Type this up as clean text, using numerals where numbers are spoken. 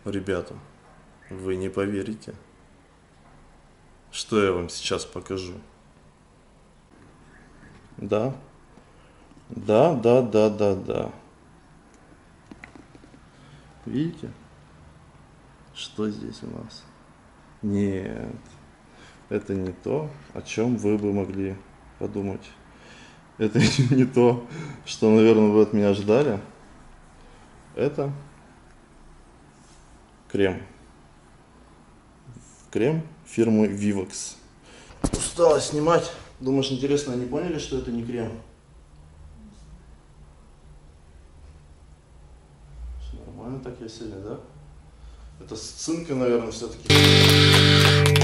Ребята, вы не поверите, что я вам сейчас покажу. Да, да. Видите, что здесь у нас? Нет, это не то, о чем вы бы могли подумать. Это не то, что, наверное, вы от меня ждали. Это крем. Крем фирмы Vivox. Устала снимать. Думаешь, интересно, они поняли, что это не крем? Все нормально так я сегодня, да? Это с цинкой, наверное, все-таки.